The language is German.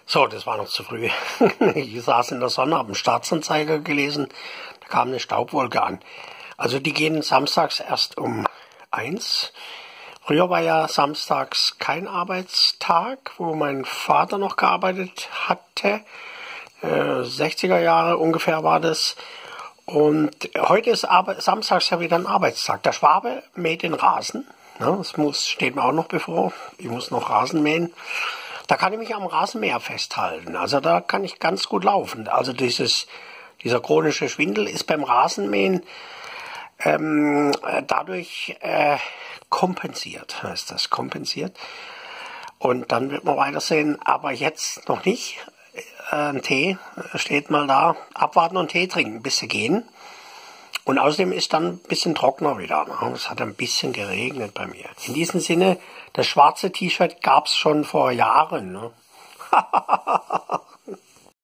So, das war noch zu früh. Ich saß in der Sonne, habe einen Staatsanzeiger gelesen, da kam eine Staubwolke an. Also die gehen samstags erst um 1. Früher war ja samstags kein Arbeitstag, wo mein Vater noch gearbeitet hatte. 60er Jahre ungefähr war das. Und heute ist samstags ja wieder ein Arbeitstag. Der Schwabe mäht den Rasen. Ja, das steht mir auch noch bevor. Ich muss noch Rasen mähen. Da kann ich mich am Rasenmäher festhalten. Also da kann ich ganz gut laufen. Also dieser chronische Schwindel ist beim Rasenmähen dadurch kompensiert, heißt das, kompensiert. Und dann wird man weitersehen, aber jetzt noch nicht. Ein Tee steht mal da, abwarten und Tee trinken, bis sie gehen. Und außerdem ist dann ein bisschen trockener wieder. Es hat ein bisschen geregnet bei mir. In diesem Sinne, das schwarze T-Shirt gab es schon vor Jahren. Ne?